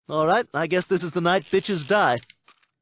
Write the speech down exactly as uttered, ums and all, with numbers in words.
All right, I guess this is the night bitches die.